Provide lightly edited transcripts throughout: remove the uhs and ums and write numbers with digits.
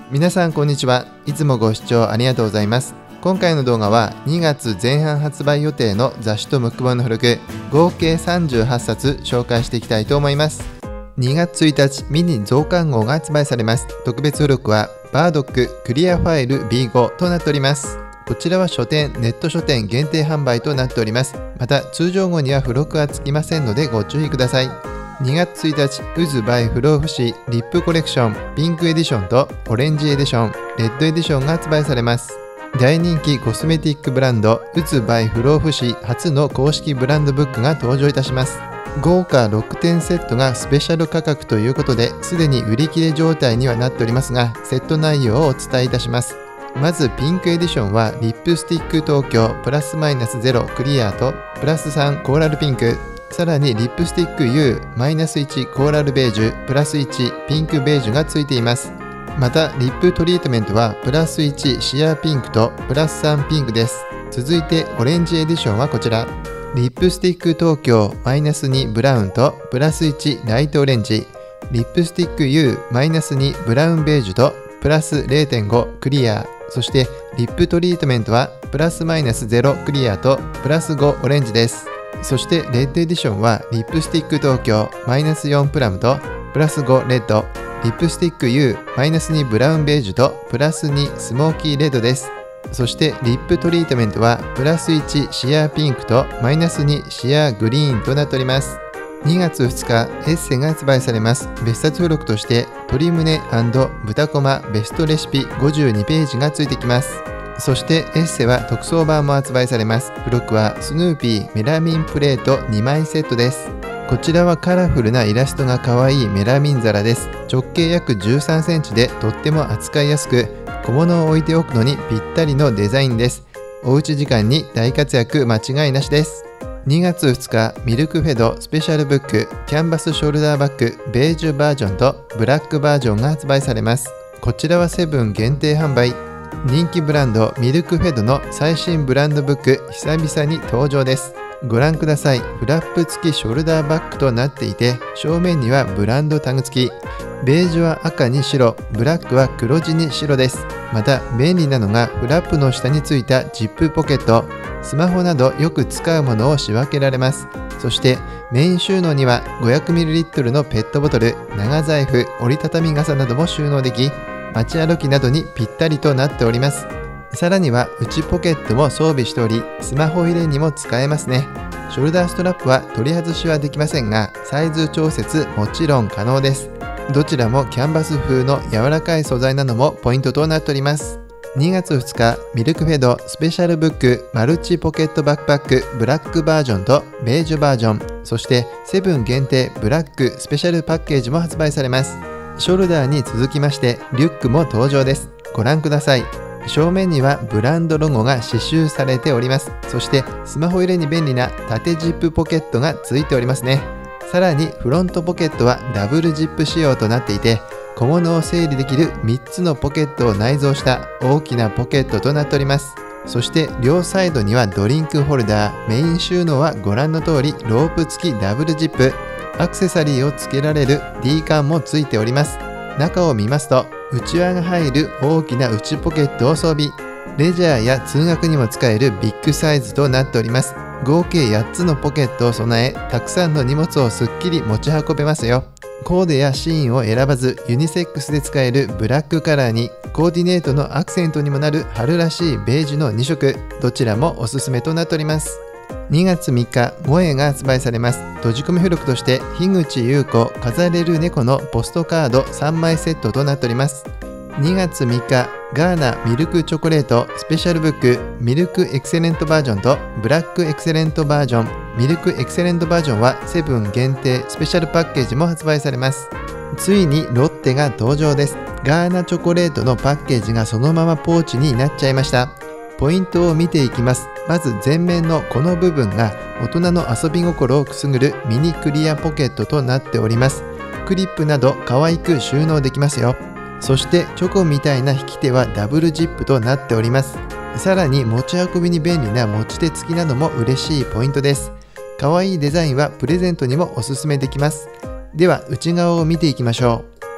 皆さんこんにちは。いつもご視聴ありがとうございます。今回の動画は2月前半発売予定の雑誌とムック本の付録合計38冊紹介していきたいと思います。2月1日ミニ増刊号が発売されます。特別付録はバードッククリアファイル B5 となっております。こちらは書店、ネット書店限定販売となっております。また通常号には付録はつきませんのでご注意ください。2月1日、ウズバイ不老不死リップコレクションピンクエディションとオレンジエディション、レッドエディションが発売されます。大人気コスメティックブランドウズバイ不老不死初の公式ブランドブックが登場いたします。豪華6点セットがスペシャル価格ということで、すでに売り切れ状態にはなっておりますが、セット内容をお伝えいたします。まずピンクエディションはリップスティック東京プラスマイナス0クリアとプラス3コーラルピンク、さらにリップスティック U-1 コーラルベージュプラス1ピンクベージュがついています。またリップトリートメントはプラス1シアーピンクとプラス3ピンクです。続いてオレンジエディションはこちら、リップスティック東京 -2 ブラウンとプラス1ライトオレンジ、リップスティック U-2 ブラウンベージュとプラス 0.5 クリア、そしてリップトリートメントはプラスマイナス0クリアとプラス5オレンジです。そしてレッドエディションはリップスティック東京 -4 プラムとプラス5レッド、リップスティック U-2 ブラウンベージュとプラス2スモーキーレッドです。そしてリップトリートメントはプラス1シアーピンクとマイナス2シアーグリーンとなっております。2月2日エッセが発売されます。別冊付録として鶏胸&豚こまベストレシピ52ページがついてきます。そしてエッセは特装版も発売されます。付録はスヌーピーメラミンプレート2枚セットです。こちらはカラフルなイラストが可愛いメラミン皿です。直径約13センチでとっても扱いやすく、小物を置いておくのにぴったりのデザインです。おうち時間に大活躍間違いなしです。2月2日ミルクフェドスペシャルブックキャンバスショルダーバッグベージュバージョンとブラックバージョンが発売されます。こちらはセブン限定販売。人気ブランドミルクフェドの最新ブランドブック久々に登場です。ご覧ください。フラップ付きショルダーバッグとなっていて、正面にはブランドタグ付き、ベージュは赤に白、ブラックは黒地に白です。また便利なのがフラップの下についたジップポケット、スマホなどよく使うものを仕分けられます。そしてメイン収納には 500ml のペットボトル、長財布、折りたたみ傘なども収納でき、街歩きなどにぴったりとなっております。さらには内ポケットも装備しており、スマホ入れにも使えますね。ショルダーストラップは取り外しはできませんが、サイズ調節もちろん可能です。どちらもキャンバス風の柔らかい素材なのもポイントとなっております。2月2日ミルクフェドスペシャルブックマルチポケットバックパックブラックバージョンとベージュバージョン、そしてセブン限定ブラックスペシャルパッケージも発売されます。ショルダーに続きましてリュックも登場です。ご覧ください。正面にはブランドロゴが刺繍されております。そしてスマホ入れに便利な縦ジップポケットがついておりますね。さらにフロントポケットはダブルジップ仕様となっていて、小物を整理できる3つのポケットを内蔵した大きなポケットとなっております。そして両サイドにはドリンクホルダー、メイン収納はご覧の通りロープ付きダブルジップ、アクセサリーを付けられる D 缶もついております。中を見ますと内輪が入る大きな内ポケットを装備。レジャーや通学にも使えるビッグサイズとなっております。合計8つのポケットを備え、たくさんの荷物をすっきり持ち運べますよ。コーデやシーンを選ばずユニセックスで使えるブラックカラーに、コーディネートのアクセントにもなる春らしいベージュの2色、どちらもおすすめとなっております。2月3日萌えが発売されます。閉じ込め付録として樋口優子飾れる猫のポストカード3枚セットとなっております。2月3日ガーナミルクチョコレートスペシャルブックミルクエクセレントバージョンとブラックエクセレントバージョン、ミルクエクセレントバージョンはセブン限定スペシャルパッケージも発売されます。ついにロッテが登場です。ガーナチョコレートのパッケージがそのままポーチになっちゃいました。ポイントを見ていきます。まず前面のこの部分が大人の遊び心をくすぐるミニクリアポケットとなっております。クリップなど可愛く収納できますよ。そしてチョコみたいな引き手はダブルジップとなっております。さらに持ち運びに便利な持ち手付きなのも嬉しいポイントです。可愛いデザインはプレゼントにもおすすめできます。では内側を見ていきましょう。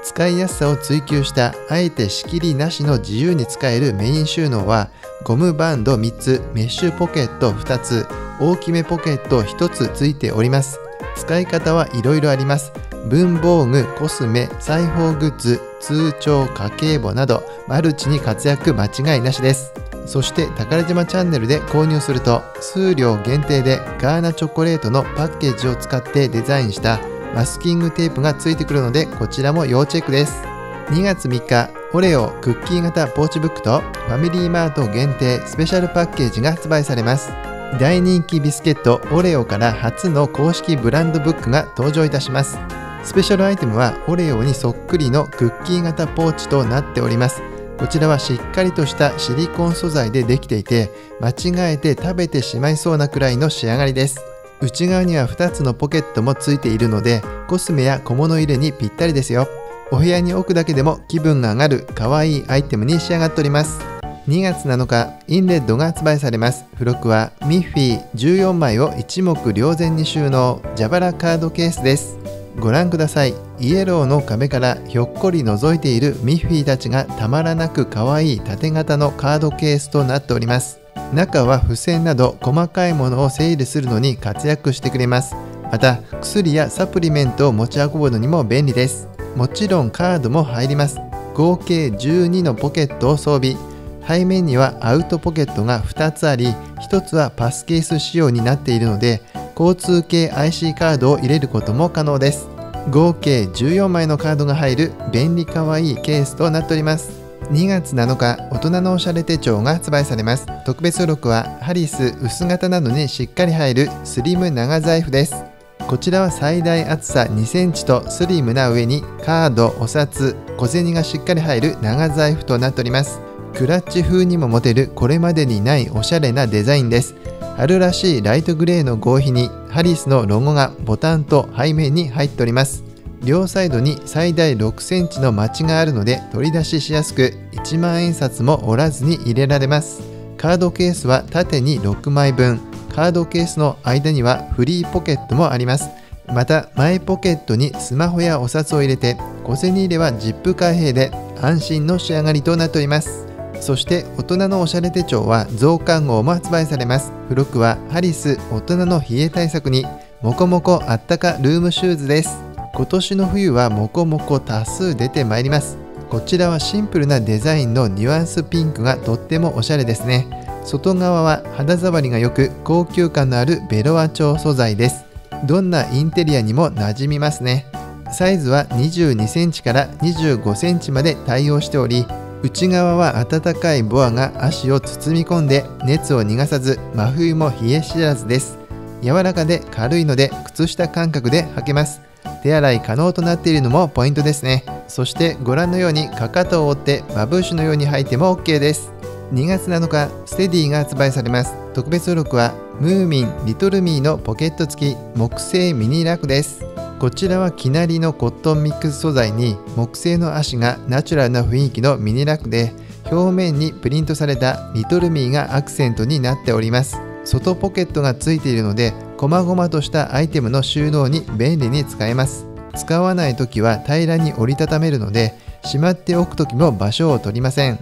使いやすさを追求したあえて仕切りなしの自由に使えるメイン収納はゴムバンド3つ、メッシュポケット2つ、大きめポケット1つついております。使い方はいろいろあります。文房具、コスメ、裁縫グッズ、通帳、家計簿などマルチに活躍間違いなしです。そして宝島チャンネルで購入すると数量限定でガーナチョコレートのパッケージを使ってデザインしたマスキングテープがついてくるのでこちらも要チェックです。2月3日、オレオクッキー型ポーチブックとファミリーマート限定スペシャルパッケージが発売されます。大人気ビスケットオレオから初の公式ブランドブックが登場いたします。スペシャルアイテムはオレオにそっくりのクッキー型ポーチとなっております。こちらはしっかりとしたシリコン素材でできていて間違えて食べてしまいそうなくらいの仕上がりです。内側には2つのポケットもついているのでコスメや小物入れにぴったりですよ。お部屋に置くだけでも気分が上がる可愛いアイテムに仕上がっております。2月7日、インレッドが発売されます。付録はミッフィー14枚を一目瞭然に収納、蛇腹カードケースです。ご覧ください。イエローの壁からひょっこり覗いているミッフィーたちがたまらなく可愛い縦型のカードケースとなっております。中は付箋など細かいものを整理するのに活躍してくれます。また薬やサプリメントを持ち運ぶのにも便利です。もちろんカードも入ります。合計12のポケットを装備。背面にはアウトポケットが2つあり、1つはパスケース仕様になっているので交通系 IC カードを入れることも可能です。合計14枚のカードが入る便利かわいいケースとなっております。2月7日、大人のおしゃれ手帳が発売されます。特別付録はハリス薄型などにしっかり入るスリム長財布です。こちらは最大厚さ2センチとスリムな上にカード、お札、小銭がしっかり入る長財布となっております。クラッチ風にも持てるこれまでにないおしゃれなデザインです。春らしいライトグレーの合皮にハリスのロゴがボタンと背面に入っております。両サイドに最大6センチのマチがあるので取り出ししやすく1万円札も折らずに入れられます。カードケースは縦に6枚分、カードケースの間にはフリーポケットもあります。また前ポケットにスマホやお札を入れて小銭入れはジップ開閉で安心の仕上がりとなっております。そして大人のおしゃれ手帳は増刊号も発売されます。付録はハリス大人の冷え対策にモコモコあったかルームシューズです。今年の冬はモコモコ多数出てまいります。こちらはシンプルなデザインのニュアンスピンクがとってもおしゃれですね。外側は肌触りが良く高級感のあるベロア調素材です。どんなインテリアにも馴染みますね。サイズは22センチから25センチまで対応しており、内側は暖かいボアが足を包み込んで熱を逃がさず真冬も冷え知らずです。柔らかで軽いので靴下感覚で履けます。手洗い可能となっているのもポイントですね。そしてご覧のようにかかとを折ってバブーシュのように履いても OK です。2月7日、ステディが発売されます。特別付録はムーミンリトルミーのポケット付き木製ミニラクです。こちらは生成りのコットンミックス素材に木製の足がナチュラルな雰囲気のミニラクで、表面にプリントされたリトルミーがアクセントになっております。外ポケットがついているので細々としたアイテムの収納に便利に使えます。使わないときは平らに折りたためるのでしまっておくときも場所を取りません。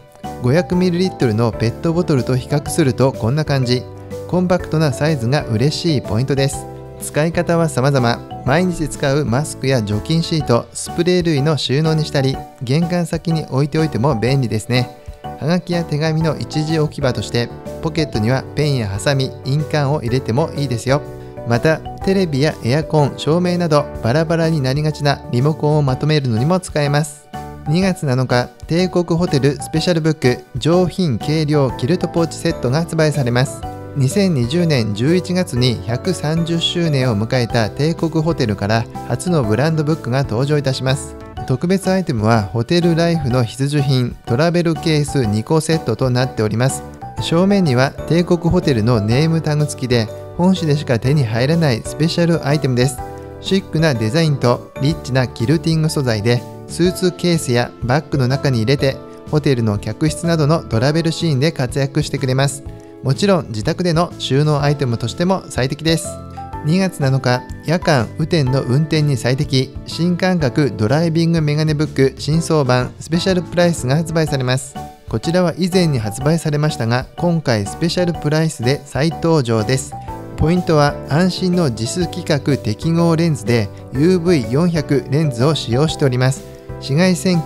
500ml のペットボトルと比較するとこんな感じ。コンパクトなサイズが嬉しいポイントです。使い方は様々。毎日使うマスクや除菌シート、スプレー類の収納にしたり玄関先に置いておいても便利ですね。はがきや手紙の一時置き場としてポケットにはペンやハサミ、印鑑を入れてもいいですよ。またテレビやエアコン、照明などバラバラになりがちなリモコンをまとめるのにも使えます。2月7日、帝国ホテルスペシャルブック上品軽量キルトポーチセットが発売されます。2020年11月に130周年を迎えた帝国ホテルから初のブランドブックが登場いたします。特別アイテムはホテルライフの必需品トラベルケース2個セットとなっております。正面には帝国ホテルのネームタグ付きで本誌でしか手に入らないスペシャルアイテムです。シックなデザインとリッチなキルティング素材でスーツケースやバッグの中に入れてホテルの客室などのトラベルシーンで活躍してくれます。もちろん自宅での収納アイテムとしても最適です。 2月7日、夜間雨天の運転に最適、新感覚ドライビングメガネブック新装版スペシャルプライスが発売されます。こちらは以前に発売されましたが、今回スペシャルプライスで再登場です。ポイントは安心のJIS規格適合レンズで UV400 レンズを使用しております。紫外線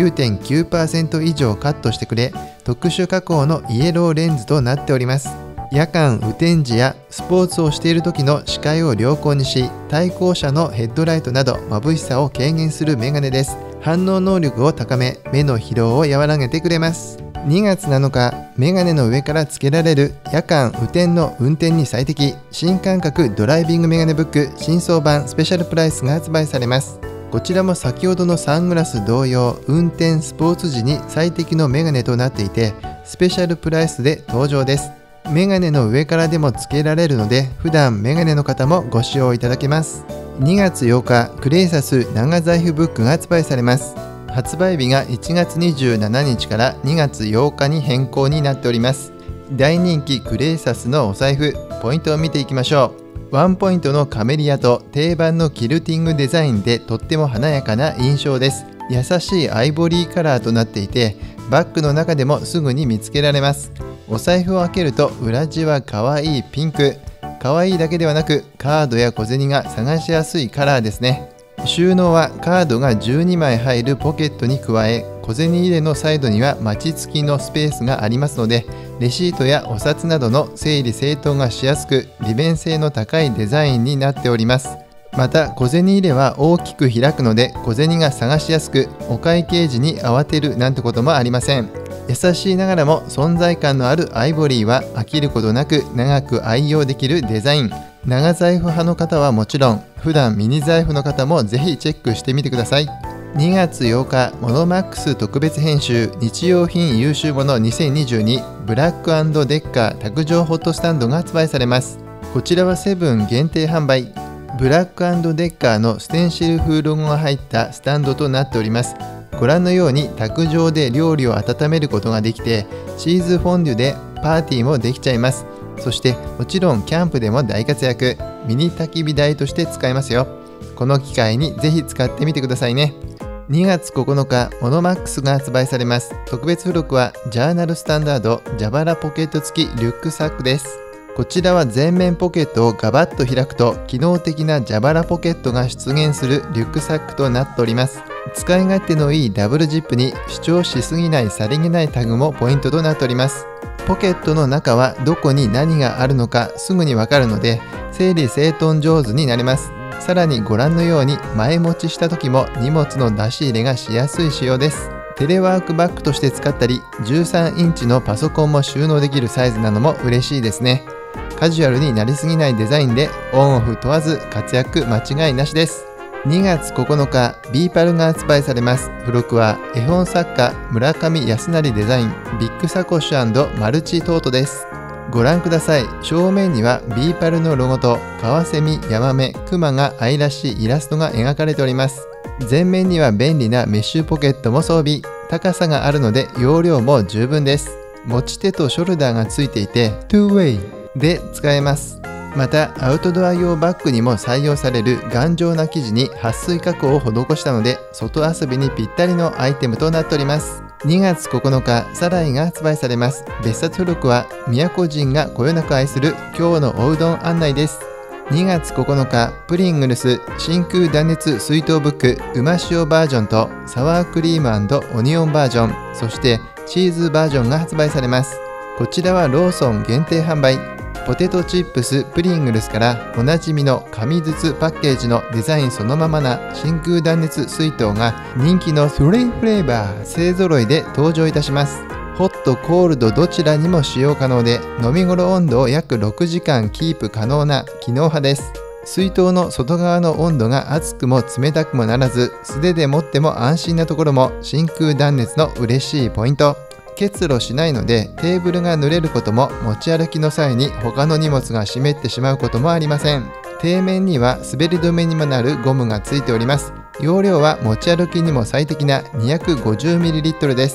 99.9% 以上カットしてくれ、特殊加工のイエローレンズとなっております。夜間雨天時やスポーツをしている時の視界を良好にし、対向車のヘッドライトなど眩しさを軽減するメガネです。反応能力を高め、目の疲労を和らげてくれます。2月7日、メガネの上から付けられる夜間雨天の運転に最適、新感覚ドライビングメガネブック新装版スペシャルプライスが発売されます。こちらも先ほどのサングラス同様、運転スポーツ時に最適のメガネとなっていて、スペシャルプライスで登場です。メガネの上からでも付けられるので、普段メガネの方もご使用いただけます。2月8日、クレイサス長財布ブックが発売されます。発売日が1月27日から2月8日に変更になっております。大人気クレイサスのお財布、ポイントを見ていきましょう。ワンポイントのカメリアと定番のキルティングデザインでとっても華やかな印象です。優しいアイボリーカラーとなっていて、バッグの中でもすぐに見つけられます。お財布を開けると裏地は可愛いピンク。可愛いだけではなく、カードや小銭が探しやすいカラーですね。収納はカードが12枚入るポケットに加え、小銭入れのサイドにはマチ付きのスペースがありますので、レシートやお札などの整理整頓がしやすく、利便性の高いデザインになっております。また小銭入れは大きく開くので、小銭が探しやすく、お会計時に慌てるなんてこともありません。優しいながらも存在感のあるアイボリーは飽きることなく長く愛用できるデザイン。長財布派の方はもちろん、普段ミニ財布の方もぜひチェックしてみてください。2月8日、モノマックス特別編集日用品優秀物2022ブラック&デッカー卓上ホットスタンドが発売されます。こちらはセブン限定販売。ブラック&デッカーのステンシル風ロゴが入ったスタンドとなっております。ご覧のように卓上で料理を温めることができて、チーズフォンデュでパーティーもできちゃいます。そしてもちろんキャンプでも大活躍、ミニ焚き火台として使えますよ。この機会にぜひ使ってみてくださいね。2月9日、モノマックスが発売されます。特別付録はジャーナルスタンダード蛇腹ポケット付きリュックサックです。こちらは前面ポケットをガバッと開くと機能的な蛇腹ポケットが出現するリュックサックとなっております。使い勝手のいいダブルジップに主張しすぎないさりげないタグもポイントとなっております。ポケットの中はどこに何があるのかすぐにわかるので、整理整頓上手になります。さらにご覧のように前持ちした時も荷物の出し入れがしやすい仕様です。テレワークバッグとして使ったり、13インチのパソコンも収納できるサイズなのも嬉しいですね。カジュアルになりすぎないデザインでオンオフ問わず活躍間違いなしです。2月9日、ビーパルが発売されます。付録は絵本作家村上康成デザインビッグサコッシュ&マルチトートです。ご覧ください。正面にはビーパルのロゴとカワセミ、ヤマメ、クマが愛らしいイラストが描かれております。前面には便利なメッシュポケットも装備。高さがあるので容量も十分です。持ち手とショルダーがついていて 2way で使えます。またアウトドア用バッグにも採用される頑丈な生地に撥水加工を施したので、外遊びにぴったりのアイテムとなっております。2月9日、サライが発売されます。別冊付録は宮古人がこよなく愛する今日のおうどん案内です。2月9日、プリングルス真空断熱水筒ブックうま塩バージョンとサワークリーム&オニオンバージョン、そしてチーズバージョンが発売されます。こちらはローソン限定販売。ポテトチップスプリングルスからおなじみの紙筒パッケージのデザインそのままな真空断熱水筒が人気の3フレーバー勢ぞろいで登場いたします。ホットコールドどちらにも使用可能で、飲み頃温度を約6時間キープ可能な機能派です。水筒の外側の温度が熱くも冷たくもならず、素手で持っても安心なところも真空断熱の嬉しいポイント。結露しないのでテーブルが濡れることも、持ち歩きの際に他の荷物が湿ってしまうこともありません。底面には滑り止めにもなるゴムがついております。容量は持ち歩きにも最適な 250ml です。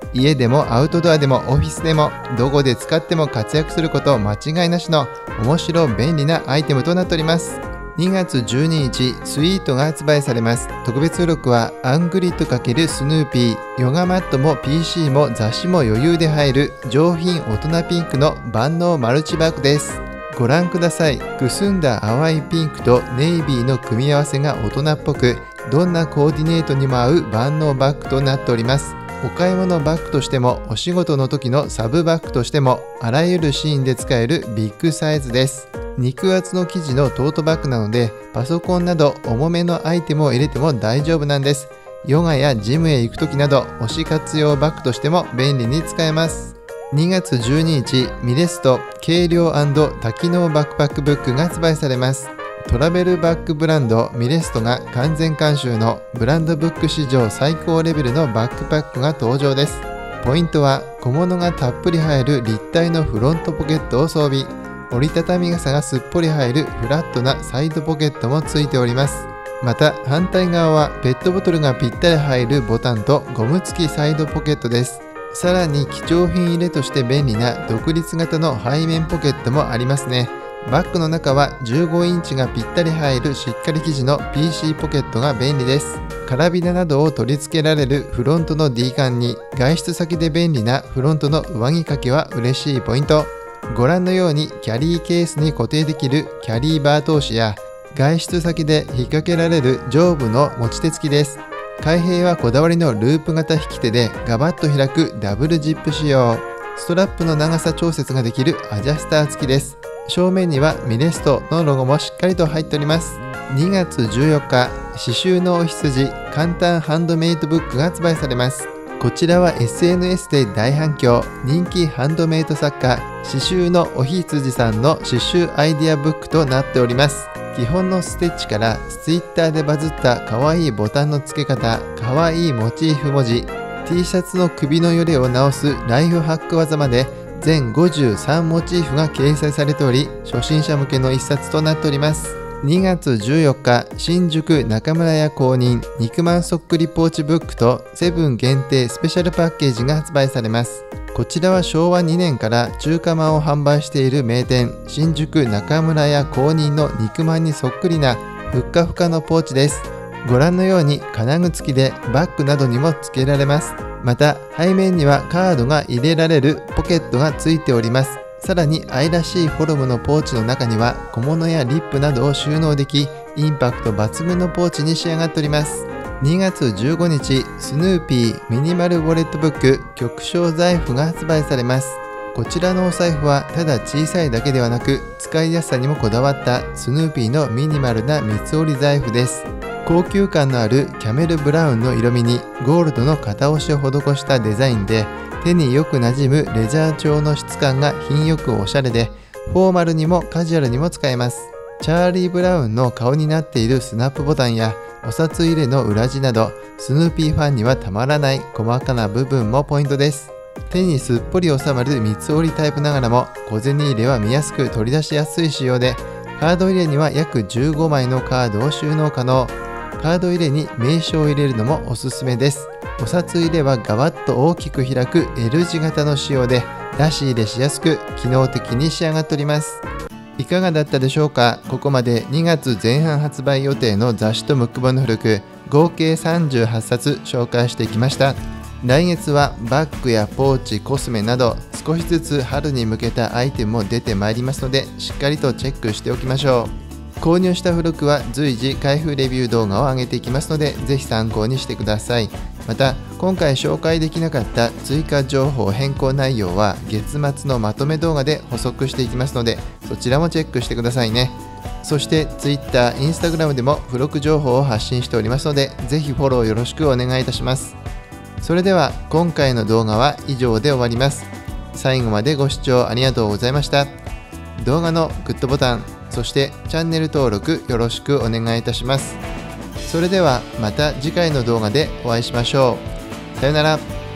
家でもアウトドアでもオフィスでもどこで使っても活躍すること間違いなしの面白便利なアイテムとなっております。2月12日、スイートが発売されます。特別付録はアングリッド×スヌーピー、ヨガマットも PC も雑誌も余裕で入る上品大人ピンクの万能マルチバッグです。ご覧ください。くすんだ淡いピンクとネイビーの組み合わせが大人っぽく、どんなコーディネートにも合う万能バッグとなっております。お買い物バッグとしてもお仕事の時のサブバッグとしてもあらゆるシーンで使えるビッグサイズです。肉厚の生地のトートバッグなのでパソコンなど重めのアイテムを入れても大丈夫なんです。ヨガやジムへ行く時など推し活用バッグとしても便利に使えます。2月12日、ミレスト軽量&多機能バックパックブックが発売されます。トラベルバッグブランドミレストが完全監修のブランドブック史上最高レベルのバックパックが登場です。ポイントは小物がたっぷり入る立体のフロントポケットを装備。折りたたみ傘がすっぽり入るフラットなサイドポケットもついております。また反対側はペットボトルがぴったり入るボタンとゴム付きサイドポケットです。さらに貴重品入れとして便利な独立型の背面ポケットもありますね。バッグの中は15インチがぴったり入るしっかり生地の PC ポケットが便利です。カラビナなどを取り付けられるフロントの D 缶に外出先で便利なフロントの上着掛けは嬉しいポイント。ご覧のようにキャリーケースに固定できるキャリーバー通しや外出先で引っ掛けられる上部の持ち手付きです。開閉はこだわりのループ型引き手でガバッと開くダブルジップ仕様。ストラップの長さ調節ができるアジャスター付きです。正面にはミレストのロゴもしっかりと入っております。2月14日、刺繍のお羊簡単ハンドメイドブックが発売されます。こちらは SNS で大反響、人気ハンドメイド作家刺繍のお羊さんの刺繍アイディアブックとなっております。基本のステッチからツイッターでバズった可愛いボタンの付け方、可愛いモチーフ文字、T シャツの首のよれを直すライフハック技まで全53モチーフが掲載されており、初心者向けの一冊となっております。2月14日、新宿中村屋公認肉まんそっくりポーチブックとセブン限定スペシャルパッケージが発売されます。こちらは昭和2年から中華まんを販売している名店新宿中村屋公認の肉まんにそっくりなふっかふかのポーチです。ご覧のように金具付きでバッグなどにも付けられます。また背面にはカードが入れられるポケットが付いております。さらに愛らしいフォルムのポーチの中には小物やリップなどを収納でき、インパクト抜群のポーチに仕上がっております。2月15日、スヌーピーミニマルウォレットブック極小財布が発売されます。こちらのお財布はただ小さいだけではなく使いやすさにもこだわったスヌーピーのミニマルな三つ折り財布です。高級感のあるキャメルブラウンの色味にゴールドの型押しを施したデザインで、手によく馴染むレジャー調の質感が品よくおしゃれで、フォーマルにもカジュアルにも使えます。チャーリー・ブラウンの顔になっているスナップボタンやお札入れの裏地など、スヌーピーファンにはたまらない細かな部分もポイントです。手にすっぽり収まる三つ折りタイプながらも小銭入れは見やすく取り出しやすい仕様で、カード入れには約15枚のカードを収納可能。カード入れに名刺を入れるのもおすすめです。お札入れはガバッと大きく開く L 字型の仕様で出し入れしやすく機能的に仕上がっております。いかがだったでしょうか。ここまで2月前半発売予定の雑誌とムック本の付録合計38冊紹介してきました。来月はバッグやポーチ、コスメなど少しずつ春に向けたアイテムも出てまいりますので、しっかりとチェックしておきましょう。購入した付録は随時開封レビュー動画を上げていきますので、ぜひ参考にしてください。また今回紹介できなかった追加情報変更内容は月末のまとめ動画で補足していきますので、そちらもチェックしてくださいね。そして Twitter、Instagram でも付録情報を発信しておりますので、ぜひフォローよろしくお願いいたします。それでは今回の動画は以上で終わります。最後までご視聴ありがとうございました。動画のグッドボタン、そしてチャンネル登録よろしくお願いいたします。それではまた次回の動画でお会いしましょう。さよなら。